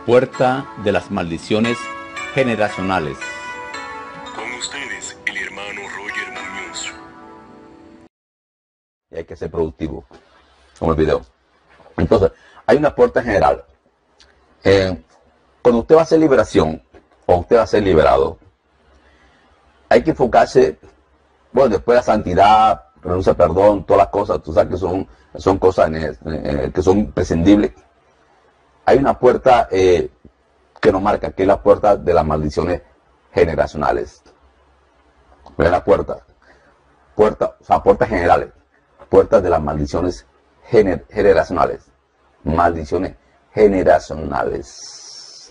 puerta de las maldiciones generacionales. Con ustedes, el hermano Roger Muñoz. Y hay que ser productivo, como el video. Entonces, hay una puerta general. Cuando usted va a hacer liberación, o usted va a ser liberado, hay que enfocarse, bueno, después de la santidad, renuncia, perdón, todas las cosas, tú sabes que son cosas que son prescindibles. Hay una puerta que nos marca, que es la puerta de las maldiciones generacionales. ¿Ven la puerta? O sea, puertas generales. Puertas de las maldiciones generacionales. Maldiciones generacionales.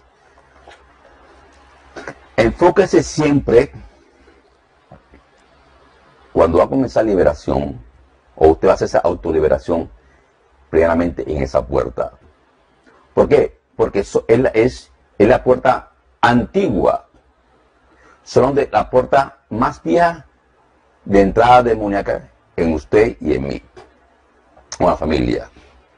Enfóquese siempre, cuando va a comenzar liberación, o usted va a hacer esa autoliberación, primeramente en esa puerta. ¿Por qué? Porque es la puerta antigua. Son la puerta más vieja de entrada demoníaca en usted y en mí, o la familia.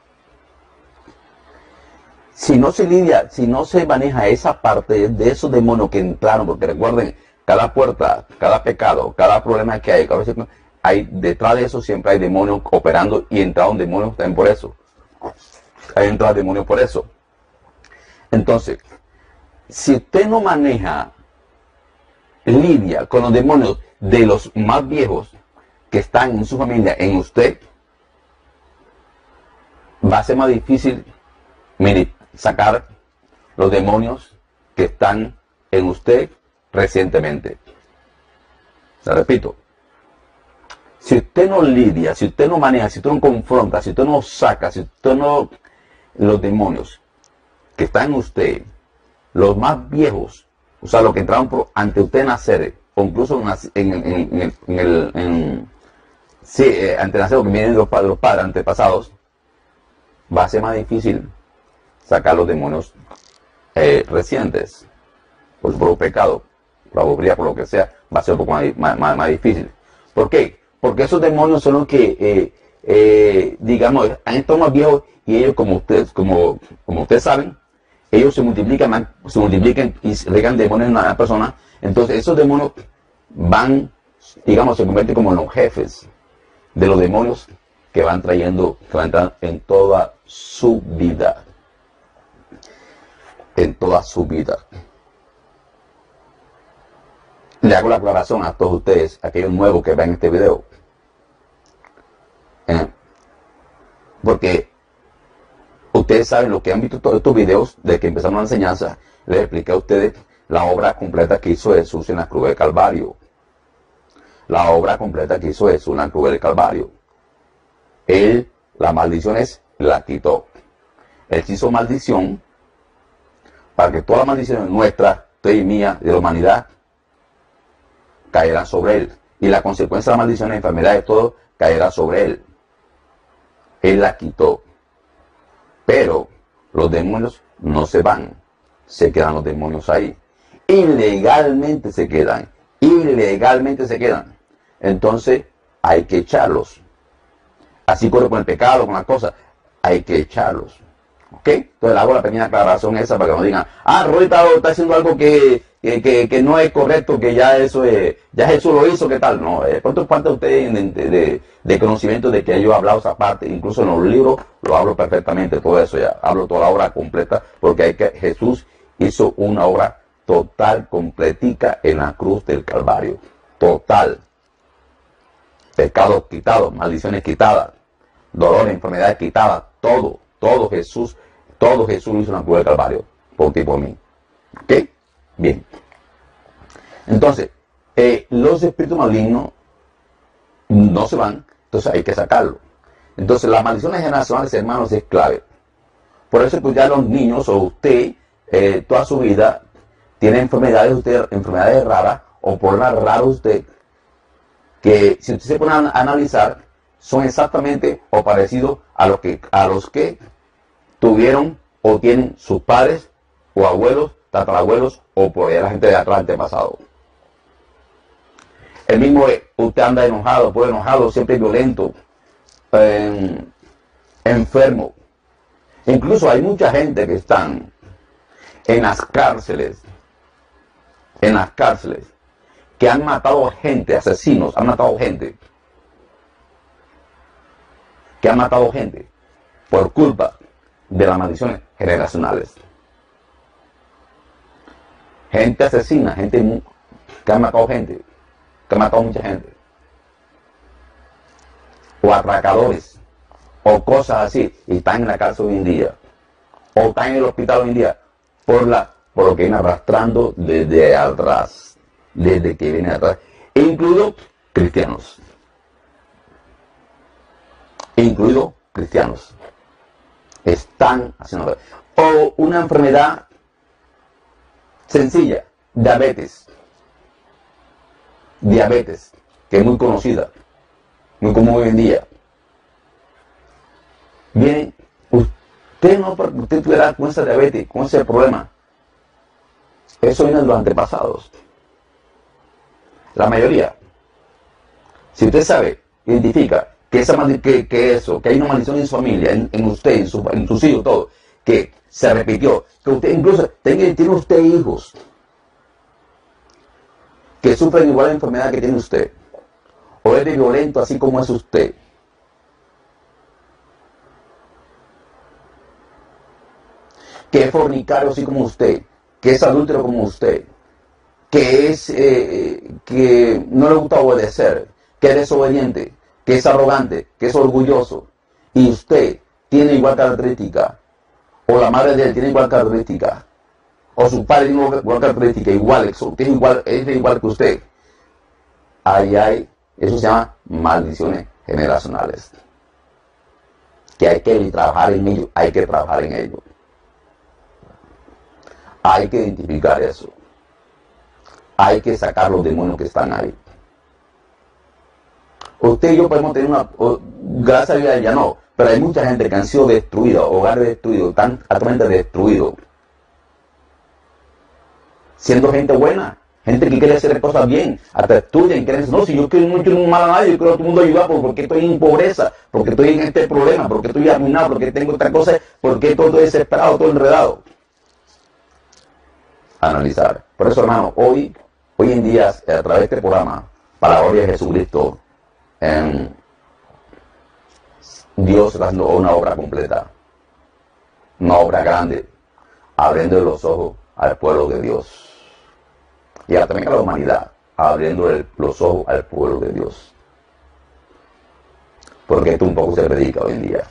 Si no se lidia, si no se maneja esa parte de esos demonios que entraron, porque recuerden, cada puerta, cada pecado, cada problema que hay detrás de eso siempre hay demonios operando, y entraron demonios también por eso. Hay entrado demonios por eso. Entonces, si usted no maneja, lidia con los demonios de los más viejos que están en su familia, en usted, va a ser más difícil, mire, sacar los demonios que están en usted recientemente. Se repito, si usted no lidia, si usted no maneja, si usted no confronta, si usted no saca, si usted no, los demonios que están en usted, los más viejos, o sea, los que entraron ante usted nacer, o incluso ante nacer, que vienen de los padres antepasados, va a ser más difícil sacar los demonios recientes, por su pecado, por la bobería, por lo que sea, va a ser un poco más difícil. ¿Por qué? Porque esos demonios son los que, digamos, han estado más viejos, y ellos, como ustedes saben, ellos se multiplican y regan demonios en una persona. Entonces esos demonios van, digamos, se convierten como en los jefes de los demonios que van trayendo, que van entrando en toda su vida. En toda su vida. Le hago la aclaración a todos ustedes, aquellos nuevos que ven este video. Porque ustedes saben, lo que han visto todos estos videos, desde que empezamos la enseñanza, les expliqué a ustedes la obra completa que hizo Jesús en la cruz del Calvario. La obra completa que hizo Jesús en la cruz del Calvario. Él, las maldiciones, la quitó. Él hizo maldición para que todas las maldiciones nuestras, tuya y mía, de la humanidad, caerán sobre él. Y la consecuencia de las maldiciones, enfermedades, todo, caerá sobre él. Él la quitó. Pero los demonios no se van. Se quedan los demonios ahí. Ilegalmente se quedan. Ilegalmente se quedan. Entonces hay que echarlos. Así corre con el pecado, con las cosas. Hay que echarlos. ¿Ok? Entonces le hago la pequeña aclaración esa para que no digan, Roy está haciendo algo que no es correcto, que ya eso es, ya Jesús lo hizo, ¿qué tal? No, ¿cuánto falta ustedes de conocimiento de que yo he hablado esa parte? Incluso en los libros lo hablo perfectamente, todo eso ya, hablo toda la obra completa, porque Jesús hizo una obra total, completica en la cruz del Calvario. Total. Pecados quitados, maldiciones quitadas, dolores, enfermedades quitadas, todo Jesús lo hizo en la cruz del Calvario, por ti y por mí. ¿Ok? Bien. Entonces, los espíritus malignos no se van, entonces hay que sacarlos. Entonces, las maldiciones generacionales, hermanos, es clave. Por eso, pues ya los niños, o usted, toda su vida, tiene enfermedades raras, o problemas raros usted, que si usted se pone a analizar, son exactamente o parecidos a los que tuvieron o tienen sus padres o abuelos, tatarabuelos, o por allá la gente de atrás, antepasado. El mismo, usted anda enojado, pues enojado, siempre violento, enfermo. Incluso hay mucha gente que están en las cárceles, que han matado gente, asesinos, han matado gente, por culpa de las maldiciones generacionales. Gente asesina, gente que ha matado gente, que ha matado mucha gente, o atracadores, o cosas así, y están en la cárcel hoy en día, o están en el hospital hoy en día, por lo que vienen arrastrando desde atrás, incluido cristianos, están haciendo, o una enfermedad sencilla, diabetes, que es muy conocida, muy común hoy en día. Bien, usted tuviera con esa diabetes, con ese problema, eso viene de los antepasados. La mayoría. Si usted sabe, identifica que hay una maldición en su familia, en usted, en sus hijos, todo, que se repitió, que usted incluso tiene usted hijos que sufren igual la enfermedad que tiene usted, o es de violento así como es usted, que es fornicario así como usted, que es adúltero como usted, que no le gusta obedecer, que es desobediente, que es arrogante, que es orgulloso, y usted tiene igual característica, o la madre de él tiene igual característica, o su padre tiene igual característica, es igual que usted. Eso se llama maldiciones generacionales, que hay que trabajar en ello, hay que identificar eso, hay que sacar los demonios que están ahí. Usted y yo podemos tener gracias a Dios ya no, pero hay mucha gente que han sido destruida, hogares destruidos, tan altamente destruidos, siendo gente buena, gente que quiere hacer cosas bien, hasta estudian, quieren decir, no, si yo no quiero mal a nadie, yo quiero a todo el mundo ayudar, porque estoy en pobreza, porque estoy en este problema, porque estoy arruinado, porque tengo esta cosa, porque todo desesperado, todo enredado. Analizar. Por eso, hermano, hoy en día, a través de este programa, para la gloria de Jesucristo, Dios está haciendo una obra completa, una obra grande, abriendo los ojos al pueblo de Dios y también a la humanidad, abriendo los ojos al pueblo de Dios, porque esto un poco se predica hoy en día.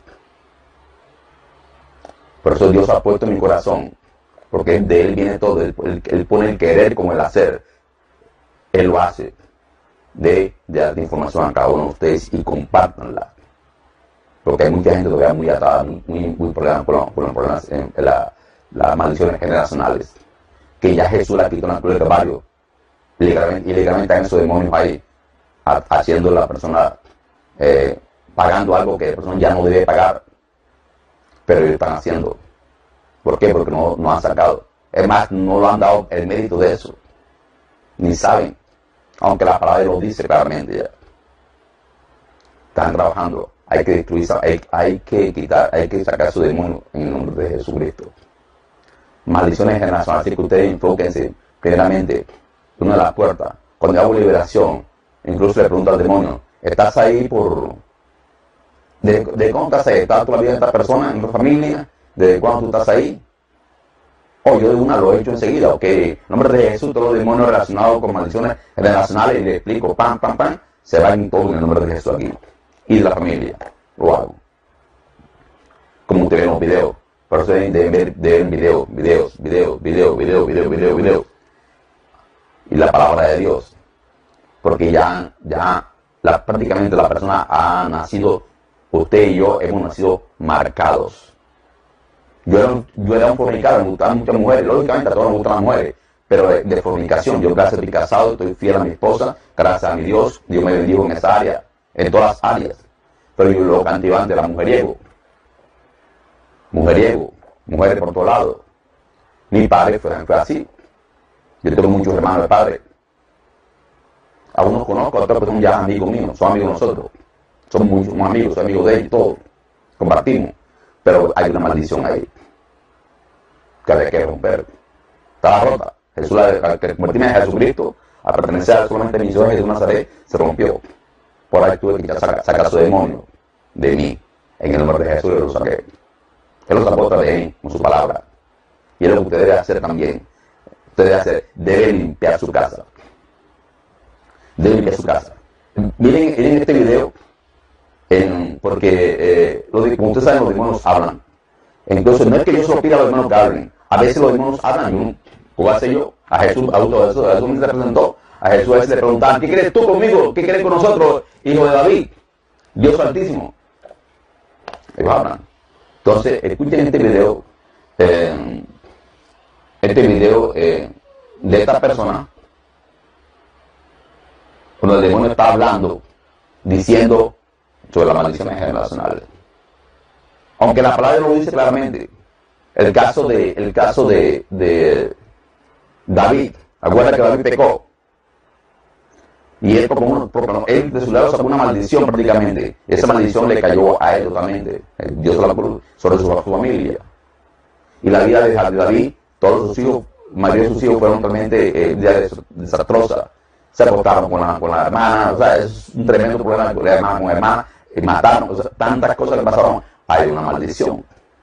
Por eso Dios ha puesto en mi corazón, porque de Él viene todo, Él pone el querer como el hacer, Él lo hace, de dar información a cada uno de ustedes y compártanla. Porque hay mucha gente todavía muy atada, muy problemas con los problemas en las maldiciones generacionales, que ya Jesús la quitó en la cruz del Calvario, y legalmente están esos demonios ahí, haciendo la persona, pagando algo que la persona ya no debe pagar, pero ellos están haciendo. ¿Por qué? Porque no han sacado. Es más, no lo han dado el mérito de eso, ni saben, aunque la palabra lo dice claramente ya. Están trabajando. Hay que destruir, hay que sacar su demonio en el nombre de Jesucristo. Maldiciones generacionales, así que ustedes enfóquense primeramente una de las puertas. Cuando hago liberación, incluso le pregunto al demonio, ¿estás ahí ¿de cuándo estás ahí? ¿Estás todavía esta persona en tu familia? ¿Desde cuándo tú estás ahí? Yo de una lo he hecho enseguida, ok. En nombre de Jesús, todos los demonios relacionados con maldiciones generacionales, y le explico, pam, se van todos en el nombre de Jesús aquí. Y de la familia, lo hago. Como ustedes ven los videos. Por eso deben ver videos. Y la palabra de Dios. Porque ya prácticamente la persona ha nacido, usted y yo hemos nacido marcados. Yo era un fornicador, me gustaban muchas mujeres, lógicamente a todos nos gustan las mujeres, pero de fornicación, yo gracias a estoy casado, estoy fiel a mi esposa, gracias a mi Dios me bendijo en esa área, en todas las áreas, pero yo lo cantivante era mujeriego, mujeres por todos lados. Mi padre fue así, yo tengo muchos hermanos de padre, a unos conozco, a otros son ya amigos míos, son amigos de nosotros, somos muchos amigos, soy amigo de ellos, todos, compartimos, pero hay una maldición ahí, que hay que romper. estaba rota. Jesús, al convertirme a Jesucristo, a pertenecer solamente a mi Señor Jesús de Nazaret, se rompió. Por ahí tuve que sacar a su demonio de mí. En el nombre de Jesús yo lo saqué. Él lo sacó otra vez con su palabra. Y es lo que usted debe hacer también. Debe limpiar su casa. Debe limpiar su casa. Miren este video, porque como ustedes saben, los demonios hablan. Entonces no es que yo se lo pida a los demonios que hablen. A veces los demonios hablan. ¿Cómo hace yo? A Jesús, a Jesús me representó. A Jesús a veces le preguntaban, ¿qué crees tú conmigo? ¿Qué crees con nosotros, hijo de David? Dios Altísimo. Ellos hablan. Entonces, escuchen este video de esta persona, cuando el demonio está hablando, diciendo sobre las maldiciones generacionales. Aunque la palabra lo dice claramente. El caso de David, acuérdate que David pecó. Y él de su lado sacó una maldición prácticamente. Esa maldición le cayó a él totalmente. Dios la puso sobre su familia. Y la vida de David, todos sus hijos, la mayoría de sus hijos fueron totalmente desastrosas. Se acostaron con la hermana, o sea, es un tremendo problema con la hermana, y mataron, o sea, tantas cosas que pasaron. Hay una maldición.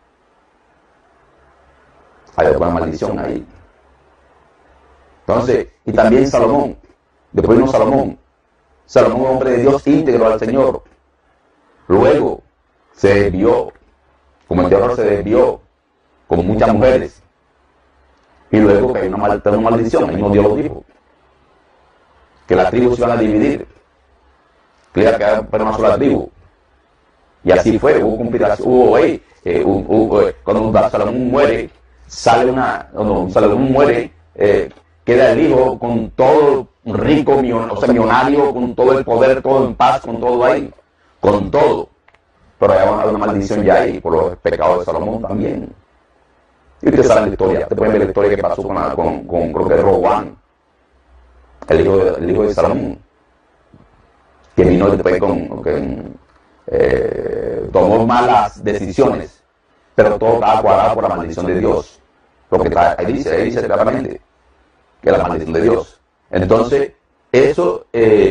Hay una maldición ahí. Entonces, y también Salomón. Después vino Salomón, hombre de Dios íntegro al Señor. Luego se desvió, como el terror se desvió, con muchas mujeres. Y luego que hay una maldición, ahí no Dios lo dijo. Que las tribus se iban a dividir. Que iba a quedar para una sola tribu. Y así fue, hubo conspiración, cuando Salomón muere, queda el hijo con todo rico, millonario, con todo el poder, todo en paz, con todo ahí, con todo. Pero hay una maldición ya ahí por los pecados de Salomón también. Y ustedes saben la historia, ustedes pueden ver la historia que pasó con creo que Roboam, el hijo de Salomón, que vino después tomó malas decisiones, pero todo estaba cuadrado por la maldición de Dios. Lo que ahí dice claramente que es la maldición de Dios. Entonces, esa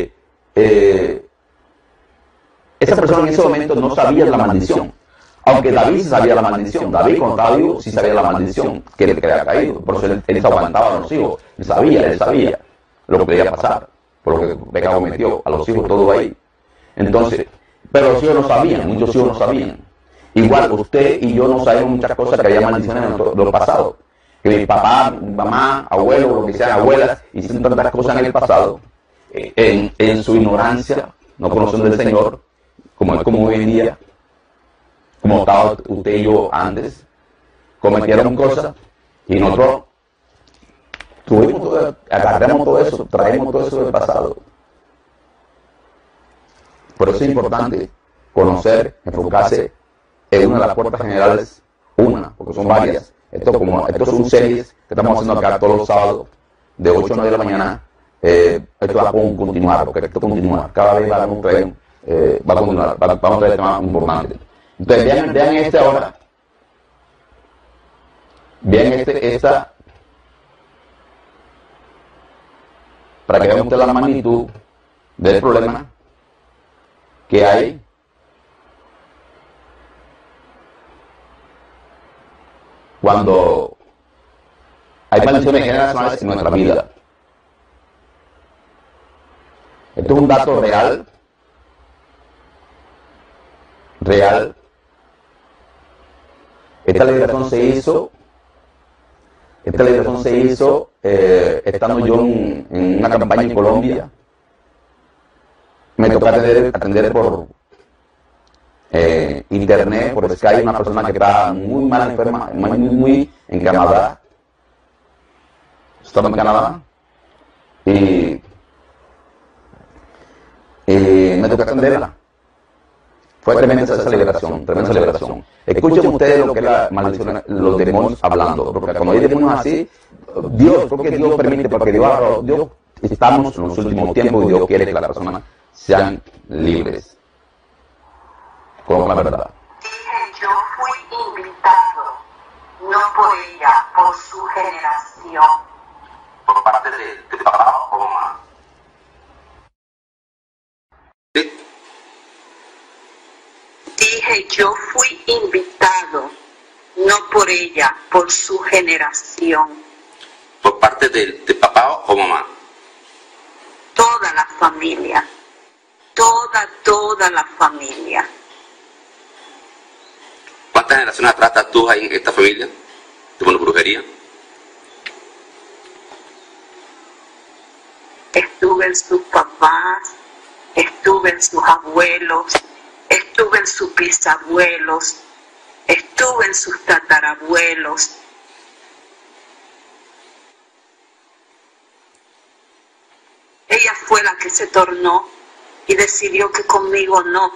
persona en ese momento no sabía la maldición. Aunque David sí sabía la maldición. David, cuando estaba vivo, sí sabía la maldición que le había caído. Por eso él se aguantaba a los hijos. Él sabía lo que le iba a pasar. Por lo que pecado metió a los hijos, todo ahí. Entonces, pero los hijos no sabían, muchos hijos no sabían. Igual usted y yo no sabemos muchas cosas que había maldiciones en los pasados. Que mi papá, mi mamá, abuelo, lo que sean, abuelas, hicieron tantas cosas en el pasado, en su ignorancia, no conociendo del Señor, como hoy en día, como estaba usted y yo antes, cometieron cosas, y nosotros agarramos todo eso, traemos todo eso del pasado. Por eso es importante conocer, enfocarse en una de las puertas generales, porque son varias. Estos son series que estamos haciendo acá todos los sábados, de 8 a 9 de la mañana. Esto va a continuar, porque esto continúa. Cada vez va a continuar, vamos a traer temas importantes. Entonces, vean este ahora. Vean esta, para que vean ustedes la magnitud del problema que hay. Cuando hay maldiciones generacionales en nuestra vida. Esto es un dato real. Esta liberación se hizo estando yo en una campaña en Colombia. Me tocó atender por internet, por Skype, una persona que está muy mal enferma, muy en Canadá. Estaba en Canadá. Y me tocó atenderla. Fue tremenda esa celebración, tremenda celebración. Escuchen ustedes lo que es la maldición, los demonios hablando, porque cuando hay demonios así, Dios, porque Dios permite, porque Dios estamos en los últimos tiempos y Dios quiere que las personas sean libres. Con la verdad. Yo fui invitado, no por por ella, por su generación. ¿Por parte de papá o mamá? ¿Sí? Dije, yo fui invitado, no por ella, por su generación. ¿Por parte de papá o mamá? Toda la familia, toda la familia. ¿Cuántas generaciones atrás estás tú ahí en esta familia? ¿De brujería? Estuve en sus papás, estuve en sus abuelos, estuve en sus bisabuelos, estuve en sus tatarabuelos. Ella fue la que se tornó y decidió que conmigo no.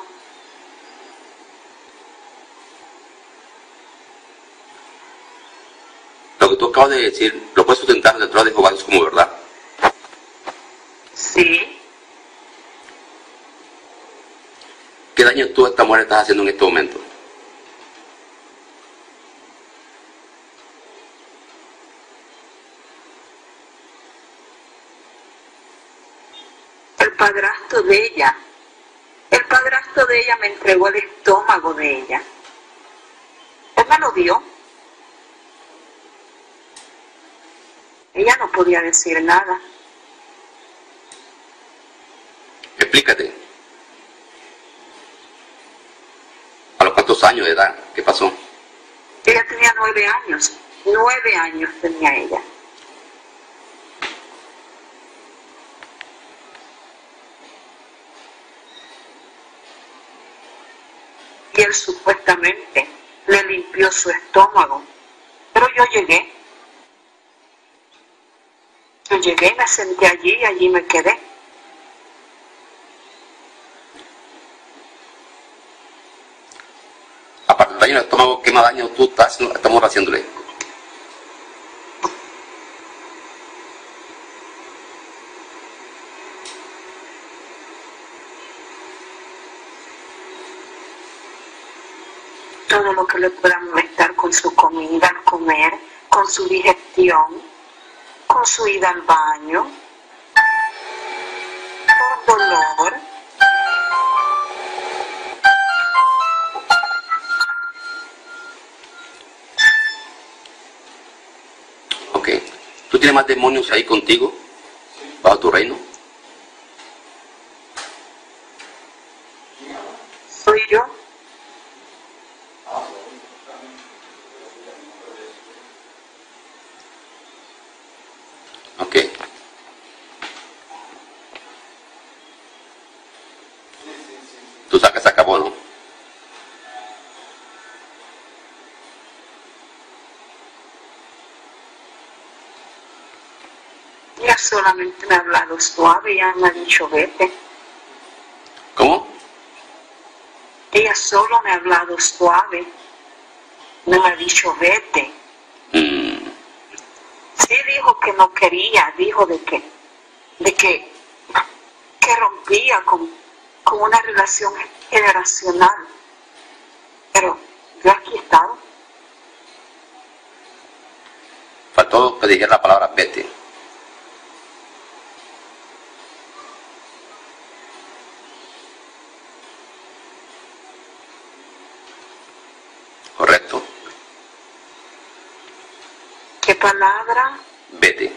Lo que tú acabas de decir, ¿lo puedes sustentar detrás de Jehová como verdad? Sí. ¿Qué daño tú a esta mujer estás haciendo en este momento? El padrastro de ella me entregó el estómago de ella. Él me lo dio. Ella no podía decir nada. Explícate. ¿A los cuántos años de edad? ¿Qué pasó? Ella tenía 9 años. 9 años tenía ella. Y él supuestamente le limpió su estómago. Pero yo llegué. Yo llegué y me senté allí y allí me quedé. Aparte del daño del estómago, ¿qué más daño tú estamos haciéndole? Todo lo que le pueda molestar con su comida, al comer, con su digestión, con su ida al baño, por dolor. Ok. ¿Tú tienes más demonios ahí contigo? ¿Bajo tu reino? Soy yo. Ok. Tú sabes que se acabó, ¿no? Ella solamente me ha hablado suave y ella me ha dicho vete. ¿Cómo? Ella solo me ha hablado suave. No me ha dicho vete. Sí dijo que no quería, dijo de que rompía con una relación generacional. Pero yo aquí he estado. Faltó que dijera la palabra vete. Correcto. ¿Qué palabra? Vete.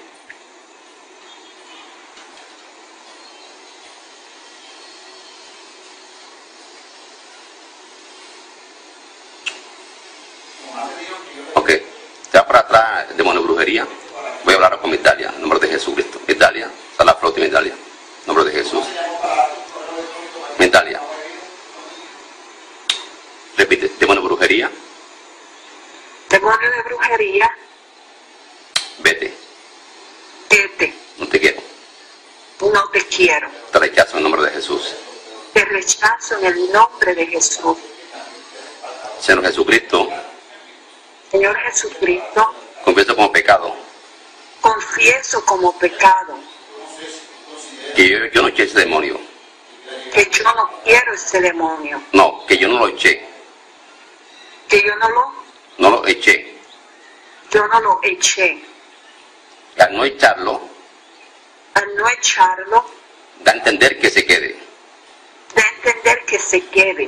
Ok. Ya para atrás, demonio de brujería. Voy a hablar con Italia, en nombre de Jesucristo. Italia, sala flota Italia, en nombre de Jesús. Italia. Repite, demonio de brujería. Demonio de brujería. Vete. Vete. No te quiero. No te quiero. Te rechazo en nombre de Jesús. Te rechazo en el nombre de Jesús. Señor Jesucristo, Señor Jesucristo, confieso como pecado confieso como pecado que yo no eché ese demonio. que yo no quiero ese demonio, No, que yo no lo eché. que yo no No lo eché. Yo no lo eché. Y al no echarlo, Al no echarlo, da a entender que se quede. da a entender que se quede.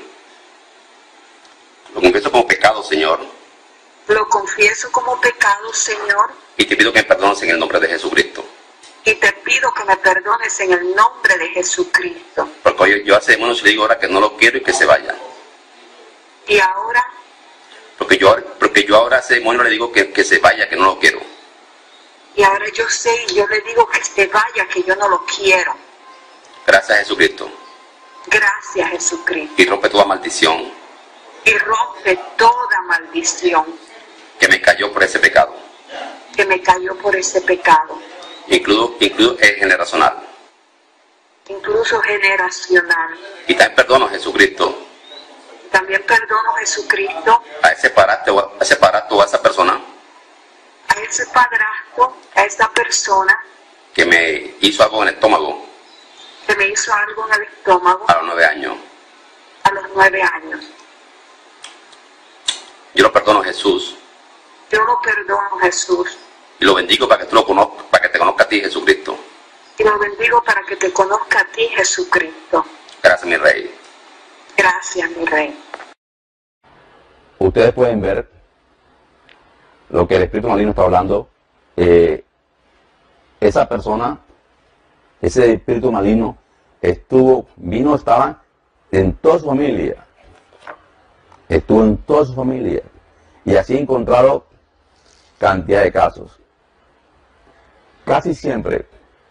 Lo confieso como pecado, Señor, Lo confieso como pecado, Señor, y te pido que me perdones en el nombre de Jesucristo. y te pido que me perdones en el nombre de Jesucristo. Porque yo hace demonios le digo ahora que no lo quiero y que se vaya. Y ahora, Porque yo ahora a ese demonio le digo que se vaya, que no lo quiero. yo sé y yo le digo que se vaya, que yo no lo quiero. Gracias a Jesucristo. Gracias, Jesucristo. Y rompe toda maldición Y rompe toda maldición que me cayó por ese pecado. que me cayó por ese pecado, Incluso el generacional. incluso generacional. Y también perdono a Jesucristo También perdono, Jesucristo, a ese padrastro o a esa persona a ese padrastro, a esa persona que me hizo algo en el estómago que me hizo algo en el estómago a los 9 años. a los 9 años. Yo lo perdono a Jesús Yo lo perdono, Jesús, y lo bendigo para que tú lo conozcas, para que te conozca a ti, Jesucristo. y lo bendigo para que te conozca a ti, Jesucristo. Gracias, mi Rey. Gracias, mi Rey. Ustedes pueden ver lo que el espíritu maligno está hablando. Esa persona, ese espíritu maligno, estaba en toda su familia. Estuvo en toda su familia. Y así he encontrado cantidad de casos. Casi siempre,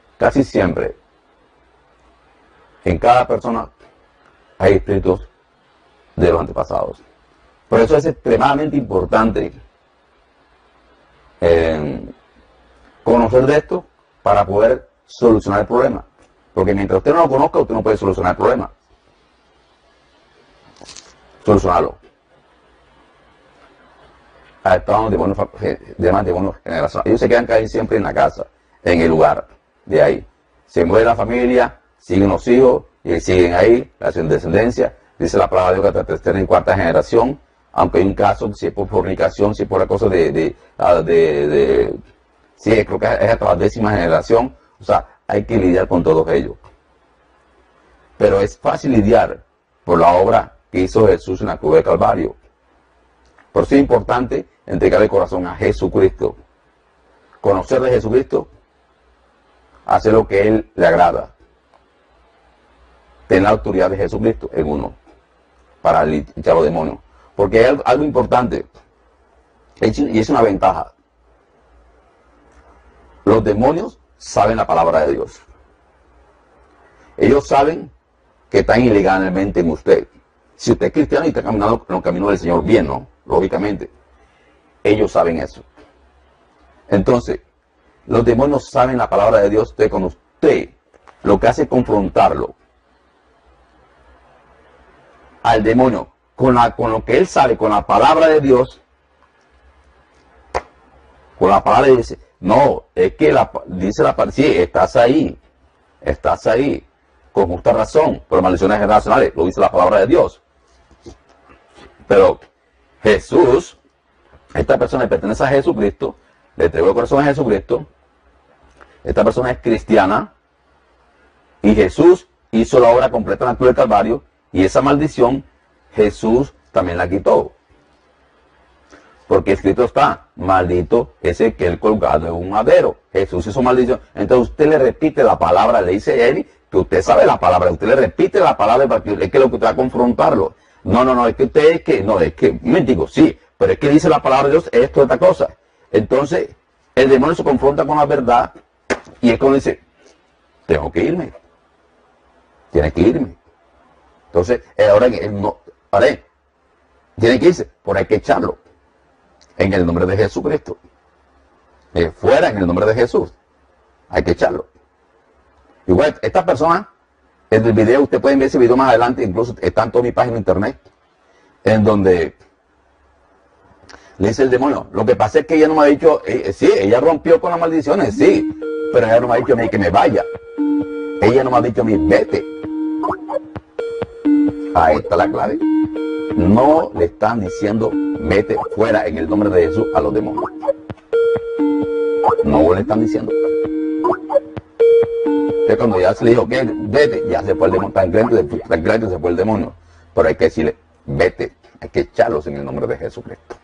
en cada persona hay espíritus de los antepasados. Por eso es extremadamente importante conocer de esto para poder solucionar el problema. Porque mientras usted no lo conozca, usted no puede solucionar el problema. Solucionarlo. Estaban demonios generacionales. Ellos se quedan casi siempre en la casa, en el lugar de ahí. Se muere la familia, siguen los hijos, y siguen ahí, la descendencia. Dice la palabra de Dios que hasta tercera y cuarta generación, aunque hay un caso, si es por fornicación, si es por la cosa sí, creo que es hasta la 10ª generación. O sea, hay que lidiar con todos ellos. Pero es fácil lidiar por la obra que hizo Jesús en la cruz del Calvario. Por eso es importante entregar el corazón a Jesucristo. Conocer de Jesucristo, hacer lo que a Él le agrada. Tener la autoridad de Jesucristo en uno para echar los demonios. Porque hay algo importante, y es una ventaja. Los demonios saben la palabra de Dios. Ellos saben que están ilegalmente en usted. Si usted es cristiano y está caminando en los caminos del Señor bien, ¿no? Lógicamente. Ellos saben eso. Entonces, los demonios saben la palabra de Dios. Usted, con usted, lo que hace es confrontarlo al demonio con lo que él sabe, con la palabra de Dios. Con la palabra dice, no, es que dice la palabra, sí, estás ahí, con justa razón, por maldiciones generacionales, lo dice la palabra de Dios. Pero Jesús, esta persona pertenece a Jesucristo, le entregó el corazón a Jesucristo, esta persona es cristiana, y Jesús hizo la obra completa en la cruz del Calvario, y esa maldición Jesús también la quitó. Porque escrito está, maldito ese que él colgado en un madero. Jesús hizo maldición. Entonces usted le repite la palabra, le dice a él que usted sabe la palabra, usted le repite la palabra porque es que lo que usted va a confrontarlo. No, es que usted digo, sí, pero es que dice la palabra de Dios esto, esta cosa. Entonces, el demonio se confronta con la verdad y es cuando dice, tengo que irme. Tienes que irme. Entonces, ahora tiene que irse, por hay que echarlo. En el nombre de Jesucristo. Fuera en el nombre de Jesús. Hay que echarlo. Igual, esta persona, en el video, usted puede ver ese video más adelante, incluso está en toda mi página de internet, en donde le dice el demonio, lo que pasa es que ella no me ha dicho, sí, ella rompió con las maldiciones, sí, pero ella no me ha dicho a mí que me vaya. Ella no me ha dicho a mí, vete. Ahí está la clave. No le están diciendo, vete fuera en el nombre de Jesús a los demonios. No le están diciendo. Entonces cuando ya se le dijo que vete, ya se fue el demonio, tan grande se fue el demonio. Pero hay que decirle, vete, hay que echarlos en el nombre de Jesucristo.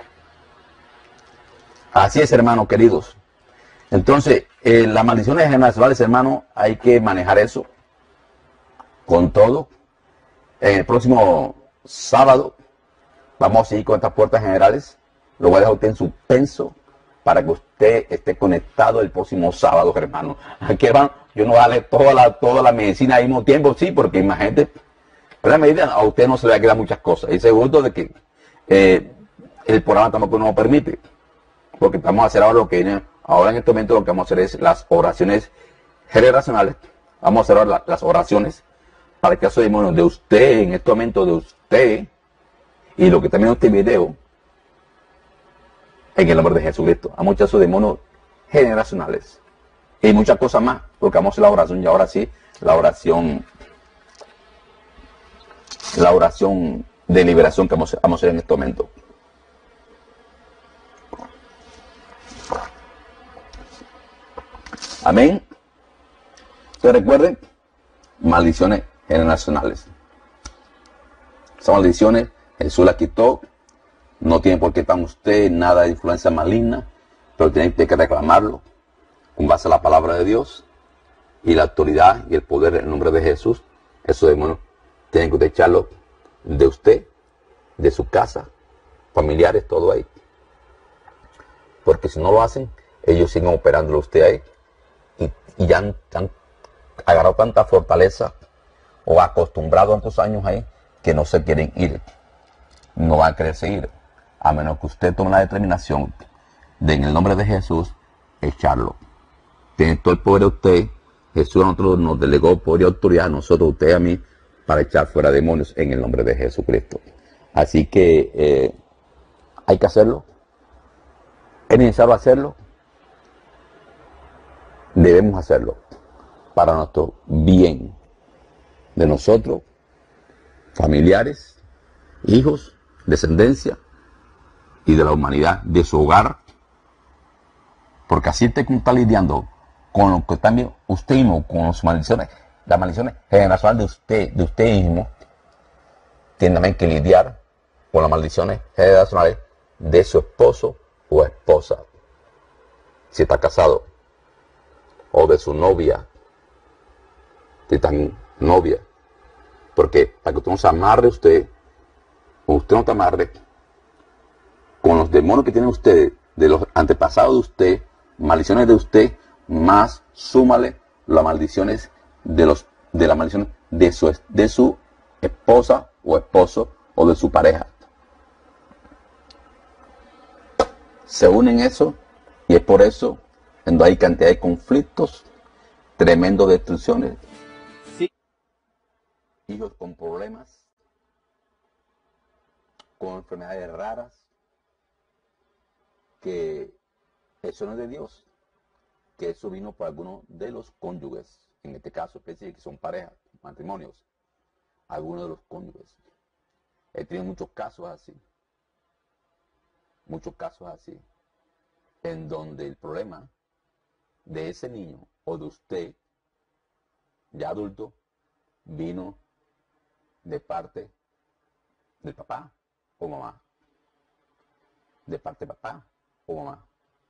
Así es, hermanos queridos. Entonces, las maldiciones generacionales, hermanos, hay que manejar eso con todo. En el próximo sábado vamos a seguir con estas puertas generales. Lo voy a dejar a usted en suspenso para que usted esté conectado el próximo sábado, hermano. Aquí, hermano, yo no voy a darle toda la medicina al mismo tiempo, sí, porque imagínate, pero en medida a usted no se le va a quedar muchas cosas. Y segundo de que el programa tampoco nos lo permite, porque vamos a hacer ahora en este momento lo que vamos a hacer es las oraciones generacionales. Vamos a hacer ahora las oraciones para el caso de demonios de usted, en este momento de usted, y lo que también este video, en el nombre de Jesucristo. A muchos esos demonios generacionales. Y muchas cosas más, porque vamos a hacer la oración, y ahora sí, la oración de liberación que vamos a hacer en este momento. Amén. Entonces recuerden, maldiciones generacionales. Esas maldiciones, Jesús las quitó. No tiene por qué estar usted nada de influencia maligna, pero tiene que reclamarlo con base a la palabra de Dios y la autoridad y el poder en el nombre de Jesús. Esos demonios tienen que echarlo de usted, de su casa, familiares, todo ahí. Porque si no lo hacen, ellos siguen operándolo a usted ahí. Y ya han agarrado tanta fortaleza o acostumbrado tantos años ahí que no se quieren ir. No van a querer seguir. A menos que usted tome la determinación de, en el nombre de Jesús, echarlo. Tiene todo el poder de usted. Jesús a nosotros nos delegó poder y autoridad a nosotros, usted y a mí, para echar fuera demonios en el nombre de Jesucristo. Así que hay que hacerlo. Es necesario hacerlo. Debemos hacerlo para nuestro bien de nosotros, familiares, hijos, descendencia y de la humanidad, de su hogar, porque así usted está lidiando con lo que también usted mismo, con las maldiciones generacionales de usted mismo, tiene también que lidiar con las maldiciones generacionales de su esposo o esposa, si está casado, o de su novia, si está novia, porque para que usted no se amarre usted no te amarre con los demonios que tiene usted, de los antepasados de usted, maldiciones de usted, más súmale las maldiciones de la maldición de su esposa o esposo o de su pareja. Se unen eso y es por eso en donde hay cantidad de conflictos, tremendas destrucciones, sí, hijos con problemas, con enfermedades raras, que eso no es de Dios, que eso vino por algunos de los cónyuges, en este caso específico, que son parejas, matrimonios, algunos de los cónyuges. He tenido muchos casos así, en donde el problema de ese niño o de usted, ya adulto, vino de parte del papá o mamá, de parte de papá o mamá.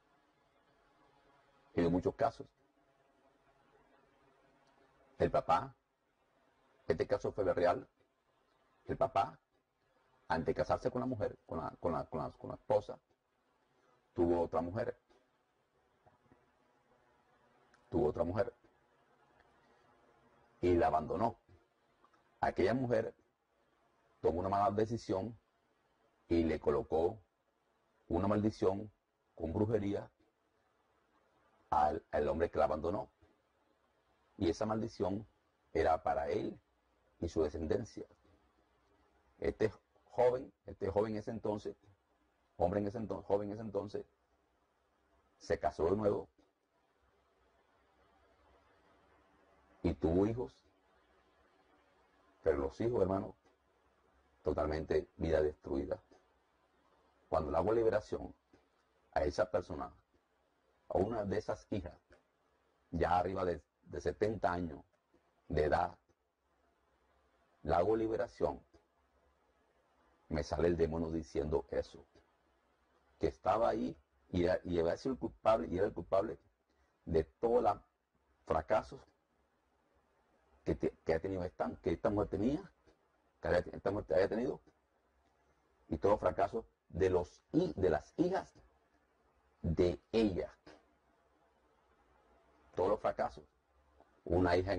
En muchos casos, el papá, este caso fue real, el papá, antes de casarse con la mujer, con la esposa, tuvo otra mujer. Y la abandonó. Aquella mujer tomó una mala decisión y le colocó una maldición con brujería al hombre que la abandonó. Y esa maldición era para él y su descendencia. Este joven en ese entonces, joven en ese entonces, se casó de nuevo y tuvo hijos, pero los hijos, hermanos, totalmente vida destruida. Cuando le hago liberación a esa persona a una de esas hijas, ya arriba de 70 años de edad, le hago liberación, me sale el demonio diciendo eso, que estaba ahí y había sido el culpable, y era el culpable de todos los fracasos que ha tenido que esta mujer tenía, esta mujer había tenido, y todos los fracasos de las hijas de ella. Todos los fracasos. Una hija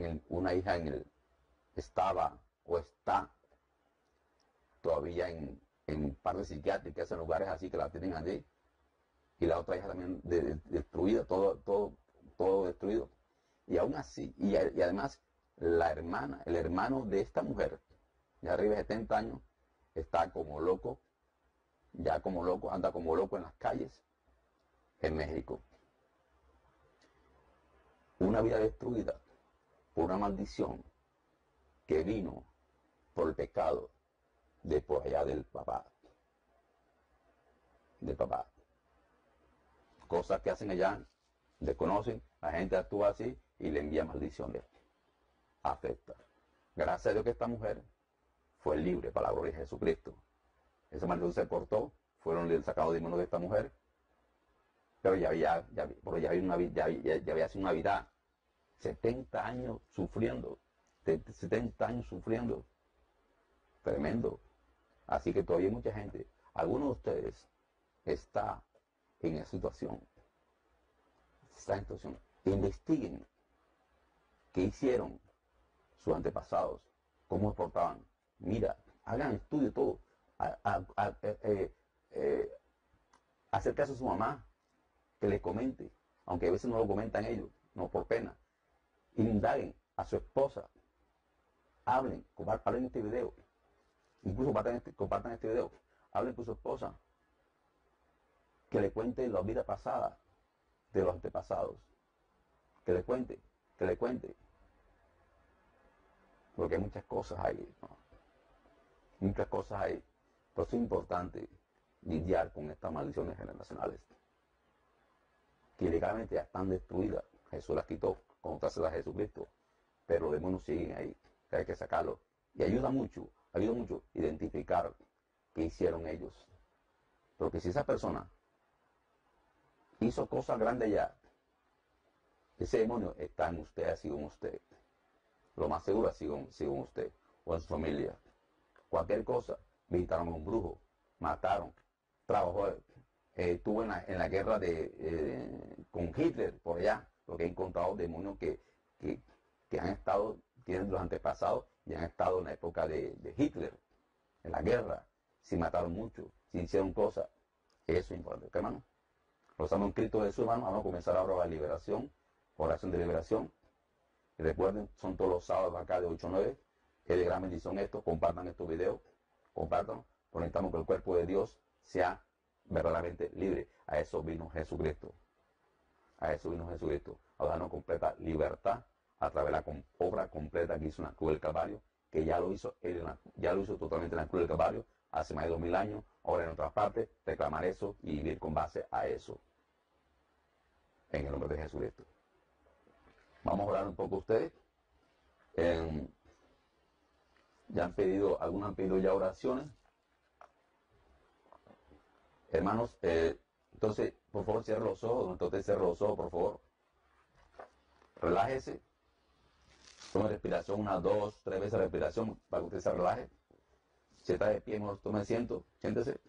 estaba o está todavía en partes psiquiátricas, en lugares así que la tienen allí, y la otra hija también destruida, todo destruido. Y aún así, y además el hermano de esta mujer, ya arriba de 70 años, está como loco, anda como loco en las calles en México. Una vida destruida por una maldición que vino por el pecado de por allá del papá. Cosas que hacen allá, desconocen, la gente actúa así y le envía maldiciones. Afecta. Gracias a Dios que esta mujer fue libre para la gloria de Jesucristo. Esa maldición se cortó, fueron sacados demonios de esta mujer, pero ya había sido una vida, 70 años sufriendo, tremendo. Así que todavía hay mucha gente, algunos de ustedes está en esa situación, investiguen qué hicieron sus antepasados, cómo se portaban. Mira, hagan estudio todo. Hacer caso a su mamá, que les comente, aunque a veces no lo comentan ellos, no por pena. Indaguen a su esposa, hablen este video, incluso compartan este video, hablen con su esposa, que le cuente la vida pasada de los antepasados, que le cuente, porque hay muchas cosas ahí, ¿no? Muchas cosas ahí. Por eso es importante lidiar con estas maldiciones generacionales, que legalmente ya están destruidas. Jesús las quitó cuando trajo a Jesucristo, pero los demonios siguen ahí, que hay que sacarlos. Y ayuda mucho identificar qué hicieron ellos. Porque si esa persona hizo cosas grandes ya, ese demonio está en usted, ha sido en usted. Lo más seguro ha sido en usted o en su familia. Cualquier cosa, visitaron a un brujo, mataron, trabajó, estuvo en la guerra con Hitler por allá, porque he encontrado demonios que han estado, tienen los antepasados y han estado en la época de Hitler, en la guerra, si mataron mucho, si hicieron cosas. Eso es importante, hermano. Los amos en Cristo Jesús, hermano. Vamos a comenzar ahora la liberación, oración de liberación. Y recuerden, son todos los sábados acá de 8 a 9. Es de gran bendición esto. Compartan estos videos, compártanlo. Necesitamos que el cuerpo de Dios sea verdaderamente libre. A eso vino Jesucristo. A darnos completa libertad a través de la obra completa que hizo en la cruz del Calvario, que ya lo hizo totalmente en la cruz del Calvario hace más de 2000 años. Ahora en otras partes, reclamar eso y vivir con base a eso. En el nombre de Jesucristo. Vamos a orar un poco ustedes. Algunos han pedido ya oraciones. Hermanos, entonces, por favor, cierre los ojos. Entonces, cierre los ojos, por favor. Relájese. Tome respiración, 1, 2, 3 veces respiración para que usted se relaje. Si está de pie, tome asiento. Siéntese.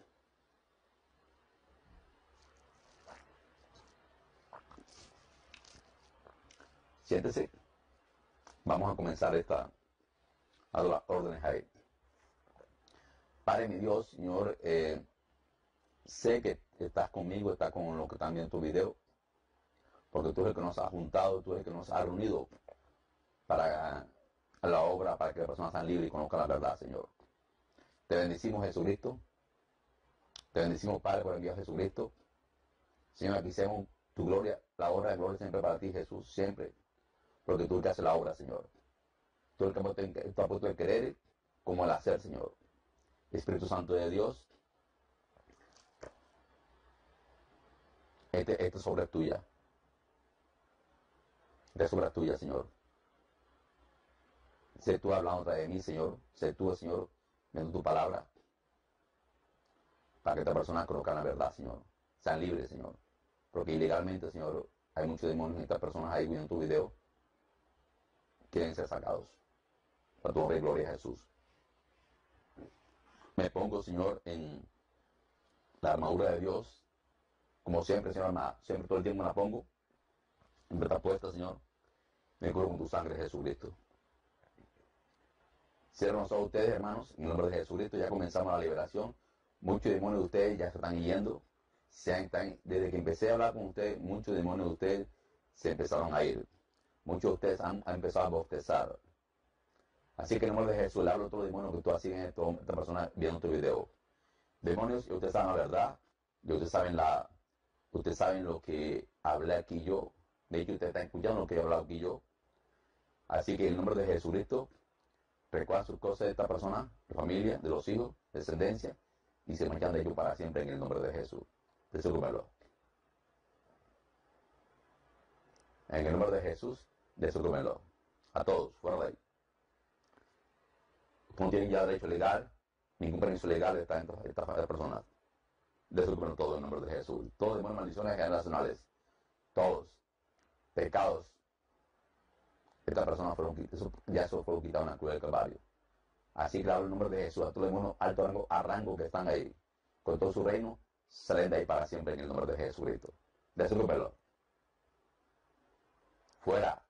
Siéntese. Vamos a comenzar a las órdenes ahí. Padre mi Dios, Señor, sé que estás conmigo, estás con los que están viendo tu video, porque tú eres el que nos has juntado, tú eres el que nos has reunido para la obra, para que las personas sean libres y conozcan la verdad, Señor. Te bendecimos, Jesucristo. Te bendecimos, Padre, por enviar a Jesucristo. Señor, aquí hacemos tu gloria, la obra de gloria siempre para ti, Jesús, siempre. Porque tú el que haces la obra, Señor. Tú el que has puesto el querer como el hacer, Señor. Espíritu Santo de Dios, esta obra es tuya. de sobra tuya, Señor. Sé tú hablando de mí, Señor. Sé tú, Señor, viendo tu palabra, para que esta persona conozca la verdad, Señor. Sean libres, Señor. Porque ilegalmente, Señor, hay muchos demonios en estas personas ahí viendo tu video. Quieren ser sacados. Para tu honra y gloria a Jesús. Me pongo, Señor, en la armadura de Dios. Como siempre, Señor, siempre todo el tiempo me la pongo. En verdad puesta, Señor. Me cubro con tu sangre, Jesucristo. Cierran los ojos ustedes, hermanos. En el nombre de Jesucristo ya comenzamos la liberación. Muchos demonios de ustedes ya se están yendo. Desde que empecé a hablar con ustedes, muchos demonios de ustedes se empezaron a ir. Muchos de ustedes han empezado a bostezar. Así que en el nombre de Jesús le hablo a todos los demonios que tú así en esta persona viendo tu video. Demonios, ustedes saben la verdad. Y ustedes saben lo que hablé aquí yo. De hecho, ustedes están escuchando lo que he hablado aquí yo. Así que en el nombre de Jesucristo, recuerdan sus cosas de esta persona, de familia, de los hijos, descendencia, y se marchan de ellos para siempre en el nombre de Jesús. Desocúpenlo. En el nombre de Jesús, desocúpenlo. A todos, fuera de ahí. No tienen ya derecho legal, ningún permiso legal de estas personas. Desocúpenlo todo en el nombre de Jesús. Todos demonios, maldiciones generacionales. Todos. Pecados. Estas personas fueron quitados en la cruz del Calvario. Así que hablo en el nombre de Jesús a todos los demonios alto rango a rango que están ahí. Con todo su reino, salen de ahí para siempre en el nombre de Jesucristo. Desocúpenlo. Fuera.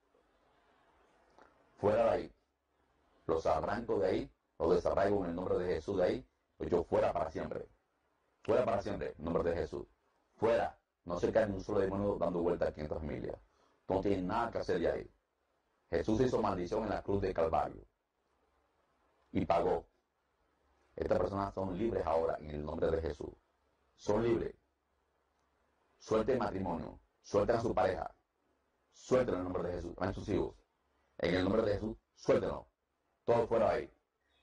Fuera de ahí. Los arranco de ahí, los desarraigo en el nombre de Jesús de ahí, pues yo fuera para siempre. Fuera para siempre, en el nombre de Jesús. Fuera. No se cae ni un solo demonio dando vuelta aquí en esta familia. No tienen nada que hacer de ahí. Jesús hizo maldición en la cruz de Calvario. Y pagó. Estas personas son libres ahora en el nombre de Jesús. Son libres. Suelten el matrimonio. Suelten a su pareja. Suelten en el nombre de Jesús. A sus hijos. En el nombre de Jesús, suéltenlo. Todo fuera de ahí.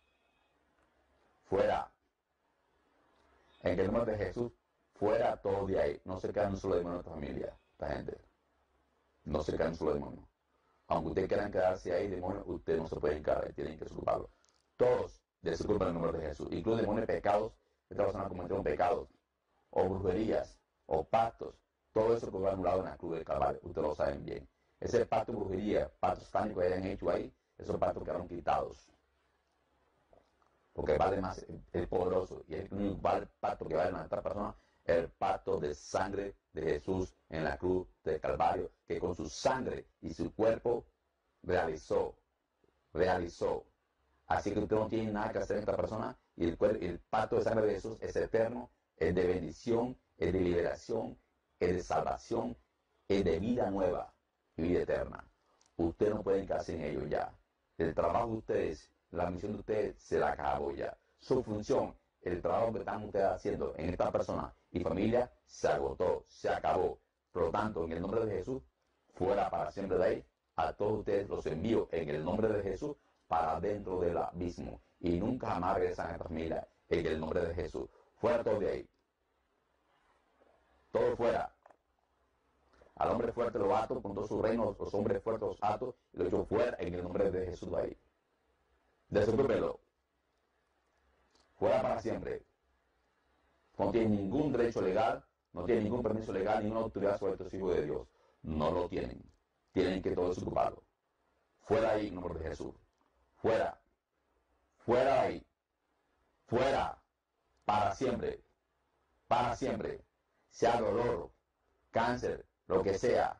Fuera. En el nombre de Jesús, fuera todo de ahí. No se quedan un solo demonio en esta familia, esta gente. No se quedan un solo demonio. Aunque ustedes quieran quedarse ahí, demonios, ustedes no se pueden quedar, tienen que desocuparlo. Todos desocupan en el nombre de Jesús. Incluso demonios pecados, estas personas cometieron pecados, o brujerías, o pactos. Todo eso que fue anulado en la cruz del Calvario, ustedes lo saben bien. Ese pacto de brujería, pactos satánicos que hayan hecho ahí, esos pactos quedaron quitados. Porque vale más el poderoso. Y el único pacto que vale a esta persona, el pacto de sangre de Jesús en la cruz del Calvario, que con su sangre y su cuerpo realizó. Así que usted no tiene nada que hacer en esta persona. Y el pacto de sangre de Jesús es eterno, es de bendición, es de liberación, es de salvación, es de vida nueva y vida eterna. Ustedes no pueden quedarse en ello ya. El trabajo de ustedes, la misión de ustedes se la acabó ya. Su función, el trabajo que están ustedes haciendo en esta persona y familia, se agotó, se acabó. Por lo tanto, en el nombre de Jesús, fuera para siempre de ahí. A todos ustedes los envío en el nombre de Jesús para dentro del abismo. Y nunca jamás regresan a esta familia en el nombre de Jesús. Fuera todo de ahí. Todo fuera. Al hombre fuerte lo ato, con todo su reino, los hombres fuertes los ato, y lo echo fuera en el nombre de Jesús de ahí. Desocúpenlo. Fuera para siempre. No tiene ningún derecho legal, no tiene ningún permiso legal, ninguna autoridad sobre estos hijos de Dios. No lo tienen. Tienen que todos desocuparlo. Fuera ahí en nombre de Jesús. Fuera. Fuera ahí. Fuera. Para siempre. Para siempre. Sea dolor, cáncer, lo que sea,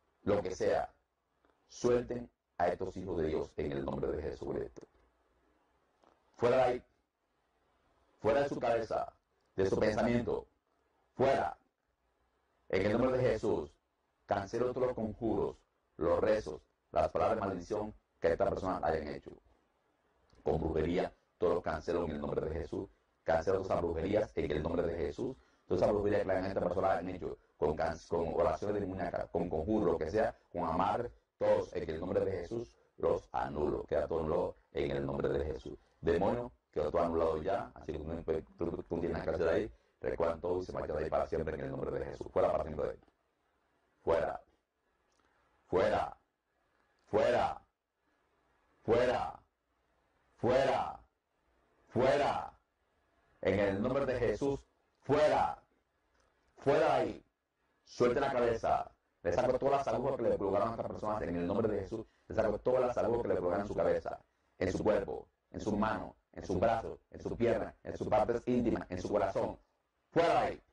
suelten a estos hijos de Dios en el nombre de Jesucristo. Fuera de ahí, fuera de su cabeza, de su pensamiento, fuera. En el nombre de Jesús, cancelo todos los conjuros, los rezos, las palabras de maldición que estas personas hayan hecho. Con brujería, todos los cancelo en el nombre de Jesús. Cancelo todas las brujerías en el nombre de Jesús. Todas esas brujerías que esta persona han hecho, con oraciones demoníacas, con conjuros, lo que sea, con amar, todos en el nombre de Jesús, los anulo. Queda todo anulado en el nombre de Jesús. Demonio, queda todo anulado ya, así que tú no tienes nada que hacer ahí, recuerdan todo y se marchan de ahí para siempre en el nombre de Jesús. Fuera para siempre de ahí. Fuera. Fuera. fuera de ahí, suelte la cabeza, le saco todas las agujas que le colocaron a estas personas en el nombre de Jesús, le saco todas las agujas que le colocaron en su cabeza, en su cuerpo, en sus manos, en sus brazos, en sus piernas, en sus partes íntimas, en su corazón, fuera de ahí.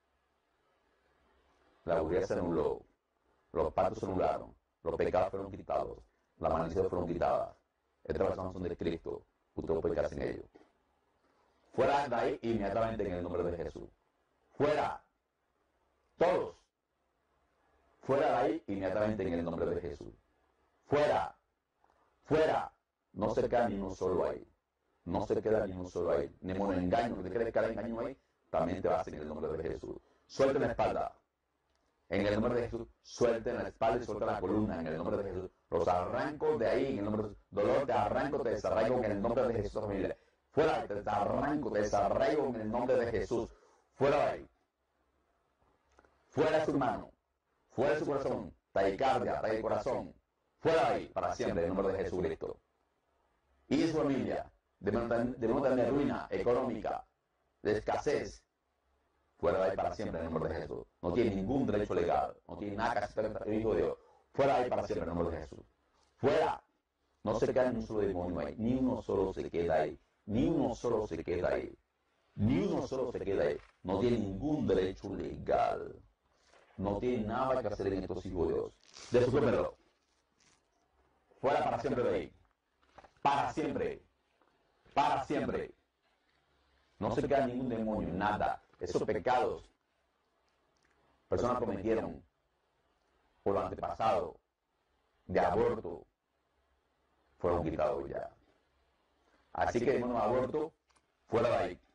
La brujería se anuló, los pactos se anularon, los pecados fueron quitados, las maldiciones fueron quitadas. Estas personas son de Cristo, usted no puede quedarse en ellos. Fuera de ahí inmediatamente en el nombre de Jesús. Fuera. Todos. Fuera de ahí inmediatamente en el nombre de Jesús. Fuera. Fuera. No se queda ni uno solo ahí. No se queda ni uno solo ahí. Ni mono engaño, que te quede cada engaño ahí, también te vas en el nombre de Jesús. Suelta la espalda. En el nombre de Jesús, suelta la espalda y suelta la columna en el nombre de Jesús. Los arranco de ahí en el nombre de Jesús. Dolor, te arranco, te desarraigo en el nombre de Jesús, familia. Fuera, te arranco, te desarraigo en el nombre de Jesús. Fuera de ahí. Fuera de su mano. Fuera de su corazón. Taquicardia, corazón. Fuera de ahí, para siempre, en el nombre de Jesucristo. Y de su familia, de no tener ruina económica, de escasez. Fuera de ahí para siempre en el nombre de Jesús. No tiene ningún derecho legal. No tiene nada que hacer con el Hijo de Dios. Fuera de ahí para siempre en el nombre de Jesús. Fuera. No se queda ni un solo demonio ahí. Ni uno solo se queda ahí. Ni uno solo se queda ahí. Ni uno solo se queda ahí. No tiene ningún derecho legal. No tiene nada que hacer en estos hijos de Dios. Descúbremelo. Fuera para siempre de ahí. Para siempre. Para siempre. No se queda ningún demonio, nada. Esos pecados personas cometieron por lo antepasado de aborto fueron quitados ya. Así que demonio de aborto, fuera de ahí.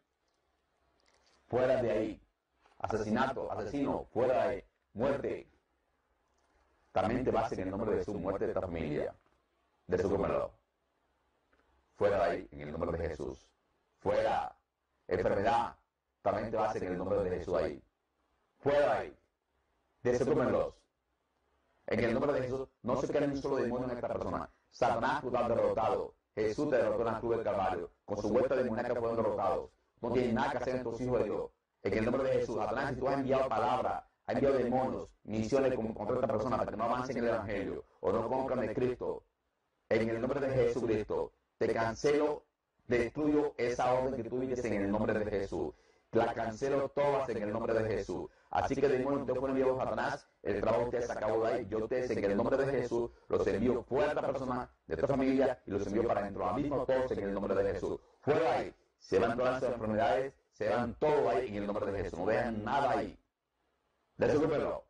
Fuera de ahí. Asesinato, asesino, fuera de ahí. Muerte. También te vas en el nombre de Jesús, muerte de esta familia. De su comerlo. Fuera de ahí, en el nombre de Jesús. Fuera. Enfermedad, también te vas en el nombre de Jesús ahí. Fuera de ahí. Desocúpenlos. En el nombre de Jesús, no se queda ni un solo demonio en esta persona. Satanás, tú estás derrotado. Jesús te derrotó en la cruz del Calvario. Con su vuelta demoníaca fueron derrotados. No tienen nada que hacer en tus hijos de Dios. En el nombre de Jesús, Satanás, si tú has enviado palabra, has enviado demonios, misiones contra esta persona para que no avancen en el Evangelio o no conozcan de Cristo, en el nombre de Jesucristo, te cancelo. Destruyo esa orden que tú vives en el nombre de Jesús. La cancelo todas en el nombre de Jesús. Así que demonios, te fueron enviados a Satanás. El trabajo te sacado de ahí. Yo te en el nombre de Jesús los envío fuera de esta persona, de esta familia, y los envío para dentro del mismo todos en el nombre de Jesús. Fuera de ahí. Se van todas las enfermedades, se van todo ahí en el nombre de Jesús. No dejan nada ahí. Desocúpenlo.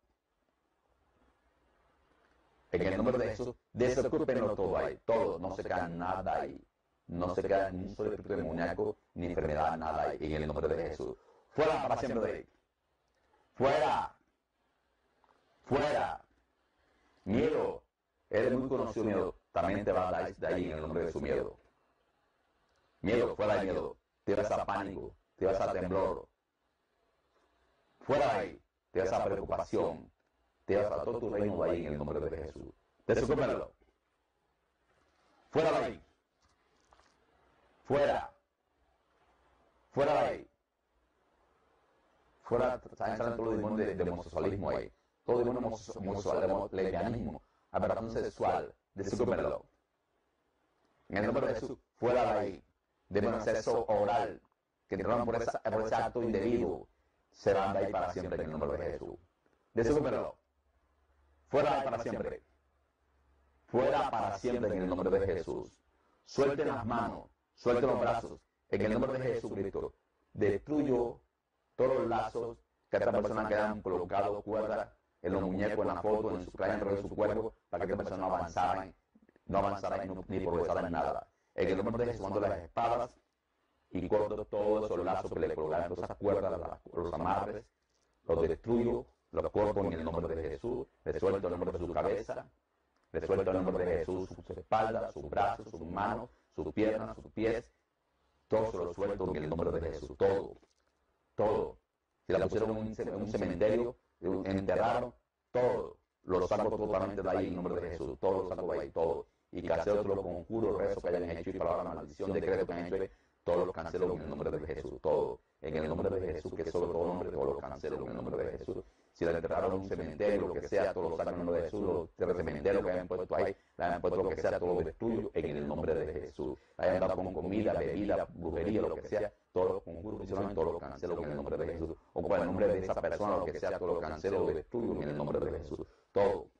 En el nombre de Jesús, desocúpenlo todo ahí. Todo. No se queda nada ahí. No se queda ni un solo espíritu demoníaco, ni enfermedad, nada ahí, en el nombre de Jesús. Fuera para siempre de ahí. Fuera. Fuera. Miedo. Eres muy conocido miedo. También te va a dar de ahí en el nombre de su miedo. Miedo, fuera de miedo. Te vas a pánico, te vas a temblor. Fuera de ahí. Te vas a preocupación. Te vas a todo tu reino de ahí en el nombre de Jesús. Desocúpenlo. Fuera de ahí. Fuera. Fuera de ahí. Fuera, están entrando todos los demonios de homosexualismo ahí. Todo demonio homosexual, de lesbianismo, aberración sexual, desocúpenlo. En el nombre de Jesús, fuera de ahí. Demonio de sexo oral, que entraron por ese acto indebido, se van de ahí para siempre en el nombre de Jesús. Desocúpenlo. Fuera de ahí para siempre. Fuera para siempre en el nombre de Jesús. Suelten las manos. Suelten los brazos, en el nombre de Jesucristo. Destruyo todos los lazos que a esta persona quedan colocados, cuerdas, en los muñecos, en la foto, en su cara, en su cuerpo, para que esta persona no avanzara ni progresara en nada. En el nombre de Jesús, mando las espadas y corto todos esos lazos que le colocaron, todas esas cuerdas, los amarres, los destruyo, los corto en el nombre de Jesús, le suelto el nombre de su cabeza, le suelto el nombre de Jesús, sus espaldas, sus brazos, sus manos, sus piernas, sus pies, todo se lo suelto en el nombre de Jesús, todo, todo. Si la pusieron en un cementerio, enterraron, todo, lo saco totalmente de ahí en el nombre de Jesús, todo lo saco de ahí, todo. Y cancelo todos los conjuros, rezos que hayan hecho y palabras, maldición, decreto que han hecho, todos los cancelo en el nombre de Jesús, todo. en el nombre de Jesús, que sobre todo nombre, todos los cancelo en el nombre de Jesús. Si la enterraron en un cementerio, lo que sea, todos los sacan en el nombre de Jesús, los cementerios que hayan puesto ahí, le hayan puesto lo que sea, todo lo destruyo en el nombre de Jesús. Le hayan dado con comida, bebida, brujería, lo que sea, todos los conjuros, todos los cancelo en el nombre de Jesús. O con el nombre de esa persona, lo que sea, todo lo cancelo, lo destruyo en el nombre de Jesús. Todo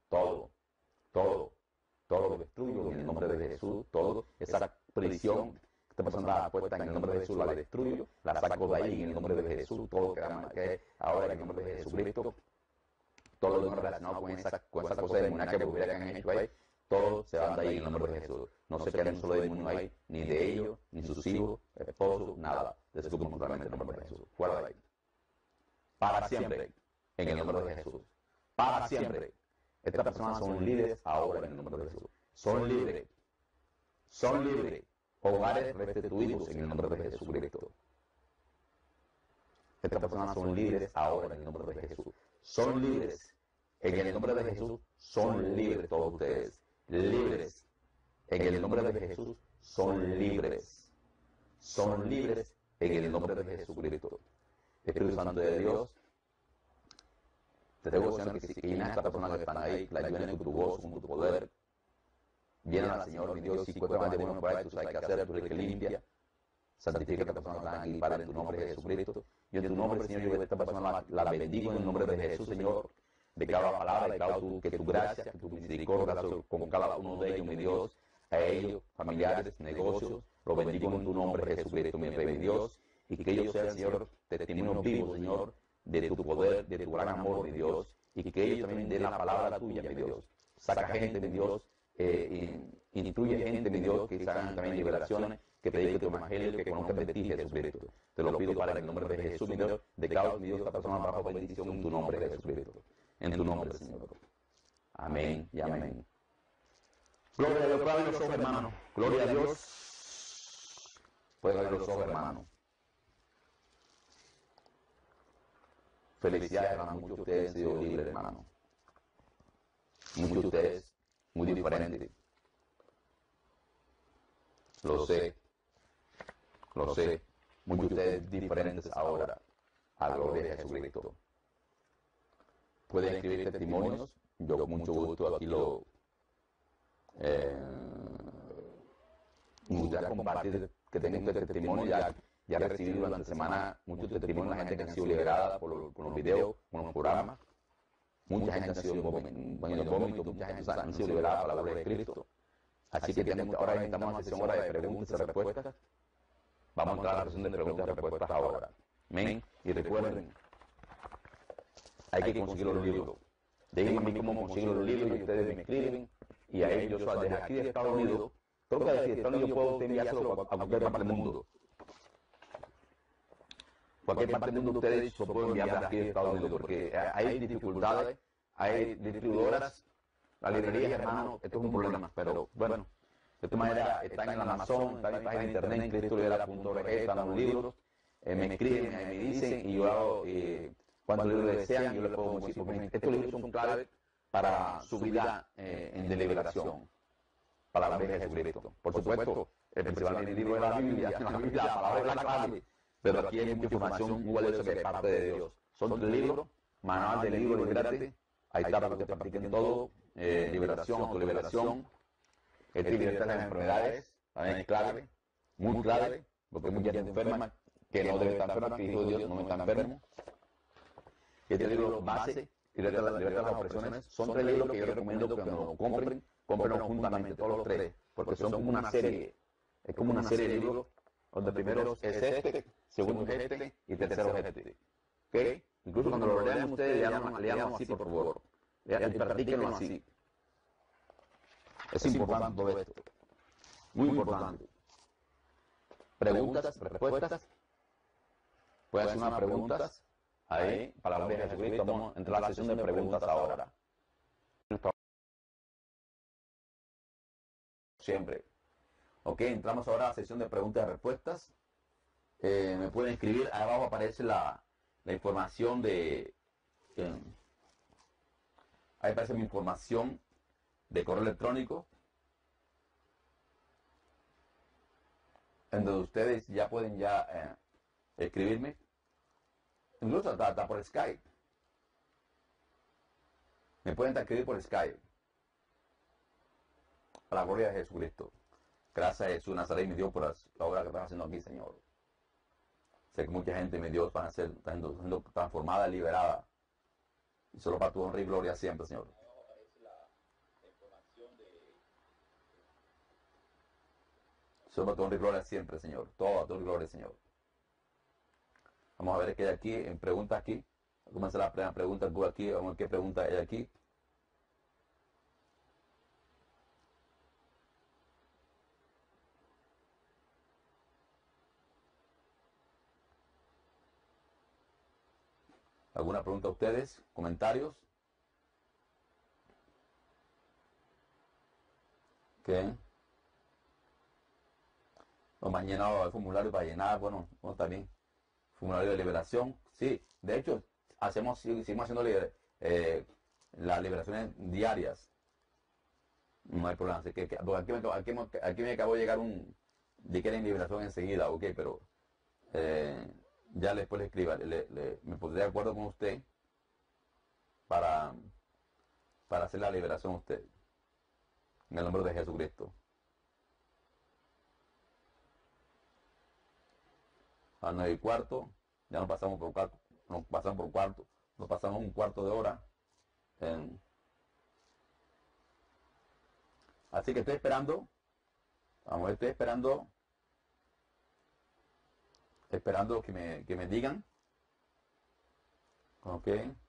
lo destruyo en el nombre de Jesús, todo, esa prisión que esta persona está puesta en el nombre de Jesús, la destruyo, la saco de ahí en el nombre de Jesús, todo que ahora en el nombre de Jesucristo, todo lo relacionado con esa cosa de demoníaca que han hecho ahí, todo se va de ahí en el nombre de Jesús. No se queda un solo demonio ahí, ni de ellos, ni sus hijos, esposos, nada, destruyo completamente en el nombre de Jesús, fuera de ahí. Para siempre, en el nombre de Jesús, para siempre. Estas personas son líderes ahora en el nombre de Jesús. Son libres. Hogares restituidos en el nombre de Jesucristo. Estas personas son líderes ahora en el nombre de Jesús. Son libres. En el nombre de Jesús son libres todos ustedes. Libres. En el nombre de Jesús son libres. Son libres en el nombre de Jesucristo. Espíritu Santo de Dios, te digo, Señor, que si llenas a estas personas que están ahí, que la llenen con tu gozo, con tu poder. Vienen al Señor, mi Dios, si cuesta de bueno por ahí, tú sabes qué hacer, tú eres que limpia. Santifica a estas personas que están aquí, Padre, en tu nombre de Jesucristo. Yo en tu nombre, Señor, yo a esta persona la bendigo en el nombre de Jesús, Señor. De cada palabra, de cada que tu gracia, que tu misericordia con cada uno de ellos, mi Dios. A ellos, familiares, negocios, los bendigo en tu nombre, Jesucristo, mi Rey, mi Dios. Y que ellos sean, Señor, testimonios vivos, Señor, de tu poder, de tu gran amor, mi Dios, y que ellos también den la palabra tuya, mi Dios. Saca gente, mi Dios, instruye gente, mi Dios, que hagan también liberaciones, que predique tu evangelio, que conozcan de ti, Jesucristo. Te lo pido, Padre, en el nombre de Jesús, mi Dios, de cada mi Dios, esta persona bajo bendición en tu nombre, Jesucristo. En tu nombre, Señor. Amén y amén. Gloria a Dios, Padre, los ojos, hermano. Gloria a Dios. Pueden abrir los ojos, hermano. Felicidades, hermano. Muchos de ustedes han sido libres, hermano. Muchos de ustedes muy diferentes. Lo sé. Muchos de ustedes diferentes ahora. A la gloria de Jesucristo. Pueden escribir testimonios. Yo con mucho gusto aquí lo me gustaría compartir que tengan este testimonio. Ya recibí durante la semana muchos testimonios de la gente que ha sido liberada por los videos, por los programas. Mucha gente ha sido vómitos, mucha gente ha sido liberada por la gloria de Cristo. Así que ahora estamos en la sesión ahora de preguntas y respuestas. Vamos a entrar a la sesión de preguntas y respuestas ahora. Amén. Y recuerden, hay que conseguir los libros. Díganme a mí cómo conseguir los libros y ustedes me escriben. Y ahí yo soy desde aquí de Estados Unidos. Creo que desde Estados Unidos puedo enviárselo a cualquier parte del mundo. Cualquier parte del mundo ustedes lo pueden enviar de aquí de Estados Unidos, porque hay dificultades, hay distribuidoras, las librerías, hermano, esto es un problema, pero bueno, de esta manera están en la Amazon, están en mi página de internet, cristolibera.org, están los libros, me escriben, me dicen, y yo hago, cuando los libros desean, yo les puedo decir, porque estos libros son clave para su vida de liberación, para la vida de Jesucristo. Por supuesto, el principal libro de la Biblia, la palabra es la clave. Pero aquí hay mucha información muy valiosa que es parte de Dios. Son 3 libros, manual del libro, libérate. Ahí está para que te practiquen todo. Liberación, autoliberación. Libertad de las enfermedades, también es clave, muy clave, porque hay mucha gente enferma que no debe estar enferma, que hijo de Dios no está enfermo. Este libro base, libertad de las opresiones, son 3 libros que yo recomiendo que nos lo compren, cómprenlos juntamente, todos los 3, porque son como una serie, es como una serie de libros, donde primero es este, segundo es este y tercero es este. ¿Ok? Incluso cuando lo lean ustedes, leanlo así, por favor. Practíquenlo así. Es importante todo esto. Muy importante. Preguntas, respuestas. Pueden hacer unas preguntas ahí para la gloria de Jesucristo. Vamos a entrar a la sesión de preguntas ahora. Siempre. Ok, entramos ahora a la sesión de preguntas y respuestas. Me pueden escribir, ahí abajo aparece la información de... ahí aparece mi información de correo electrónico, en donde ustedes ya pueden escribirme, incluso hasta por Skype. Me pueden escribir por Skype. A la gloria de Jesucristo. Gracias a Jesús Nazaret, mi Dios, por la obra que están haciendo aquí, Señor. Sé que mucha gente, mi Dios, van a ser siendo transformada, liberada. Y solo para tu honra y gloria siempre, Señor. Solo para tu honra y gloria siempre, Señor. Toda tu honra y gloria, Señor. Vamos a ver qué hay aquí, en preguntas aquí. Comienza la primera pregunta aquí. Vamos a ver qué pregunta hay aquí. ¿Alguna pregunta a ustedes? ¿Comentarios? ¿Qué? Nos han llenado el formulario para llenar, bueno, también. Formulario de liberación, sí. De hecho, seguimos haciendo las liberaciones diarias. No hay problema. Así que aquí me acabó de llegar de que era en liberación enseguida, ok, pero ya después le escriba, me pondré de acuerdo con usted para hacer la liberación a usted. En el nombre de Jesucristo. A 9:15, ya nos pasamos por cuarto, nos pasamos un cuarto de hora. Así que estoy esperando, estoy esperando que me digan. Ok.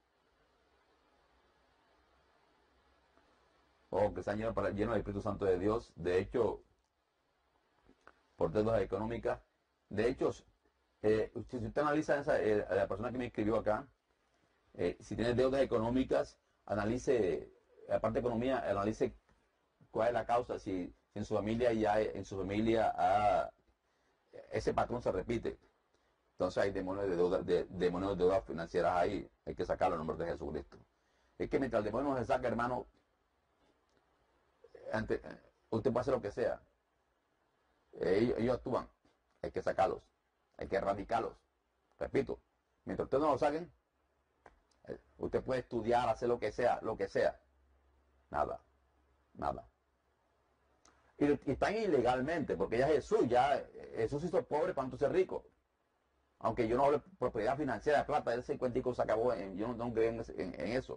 O que están llenos del Espíritu Santo de Dios. De hecho, por deudas económicas. De hecho, si usted analiza la persona que me escribió acá, si tiene deudas económicas, analice, aparte de economía, analice cuál es la causa, si en su familia ese patrón se repite. Entonces hay demonios de deudas financieras ahí, hay que sacarlo en nombre de Jesucristo. Es que mientras el demonio no se saca, hermano, usted puede hacer lo que sea. Ellos actúan, hay que sacarlos. Hay que erradicarlos. Repito, mientras ustedes no lo saquen, usted puede estudiar, hacer lo que sea. Nada. Y están ilegalmente, porque ya Jesús hizo pobre para entonces rico. Aunque yo no hablo de propiedad financiera de plata, ese cuentico se acabó, yo no creo en eso.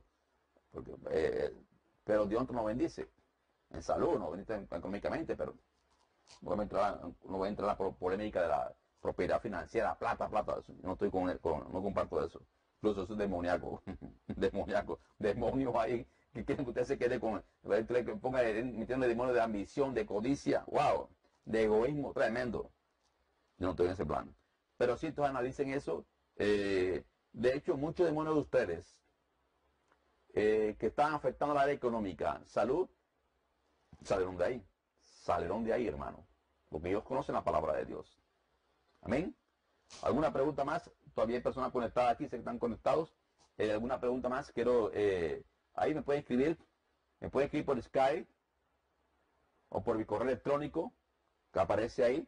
Pero Dios nos bendice. En salud, nos bendice económicamente, pero no voy a entrar en la polémica de la propiedad financiera, plata, yo no estoy no comparto eso. Incluso eso es demoníaco, demonios ahí que quieren que usted se quede con, que ponga metiendo demonios de ambición, de codicia, wow, de egoísmo tremendo. Yo no estoy en ese plan. Pero si entonces analicen eso, de hecho muchos demonios de ustedes que están afectando la área económica, salud, salieron de ahí, hermano, porque ellos conocen la palabra de Dios. Amén. ¿Alguna pregunta más? Todavía hay personas conectadas aquí, se están conectados. ¿Alguna pregunta más? Quiero, ahí me pueden escribir por Skype o por mi correo electrónico que aparece ahí.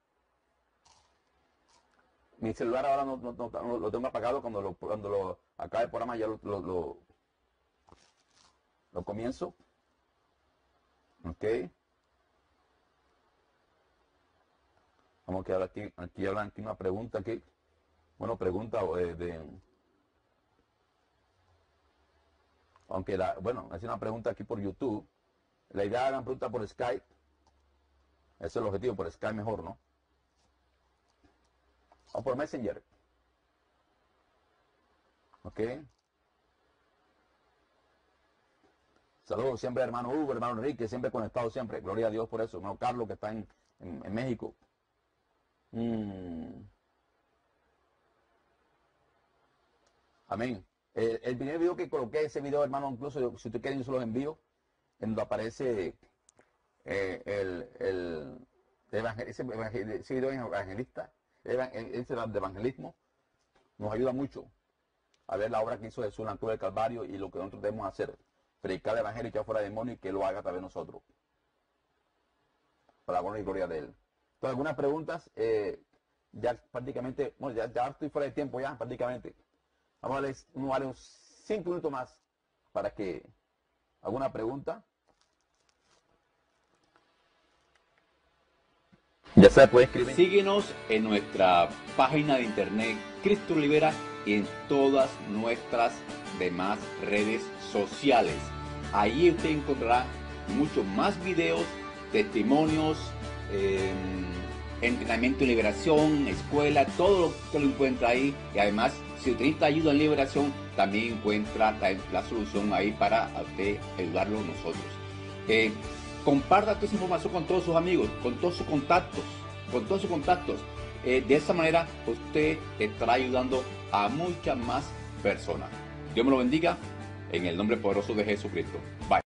Mi celular ahora no lo tengo apagado, cuando lo acabe el programa ya lo comienzo. Ok. Vamos a quedar aquí hablan aquí una pregunta aquí. Bueno, pregunta hace una pregunta aquí por YouTube. La idea de la pregunta por Skype. Ese es el objetivo, por Skype mejor, ¿no? O por Messenger. Ok. Saludos siempre, hermano Hugo, hermano Enrique, siempre conectado siempre. Gloria a Dios por eso. Hermano Carlos, que está en México. Amén. El primer video que coloqué, ese video, hermano, incluso si usted quiere yo se los envío, en donde aparece ese video evangelista, ese de evangelismo, nos ayuda mucho a ver la obra que hizo Jesús en la cruz del Calvario y lo que nosotros debemos hacer, predicar el evangelio y echar fuera demonios y que lo haga a través de nosotros, para la honra y gloria de él. Entonces, algunas preguntas, ya prácticamente, bueno, ya estoy fuera de tiempo ya, prácticamente. Vamos a darle unos 5 minutos más para que alguna pregunta. Ya se puede escribir. Síguenos en nuestra página de internet Cristo Libera y en todas nuestras demás redes sociales. Ahí usted encontrará muchos más videos, testimonios, entrenamiento en liberación, escuela, todo lo que lo encuentra ahí. Y además, si usted necesita ayuda en liberación, también encuentra la solución ahí para usted ayudarlo nosotros. Comparta toda esa información con todos sus amigos, con todos sus contactos, de esa manera usted estará ayudando a muchas más personas. Dios me lo bendiga en el nombre poderoso de Jesucristo. Bye.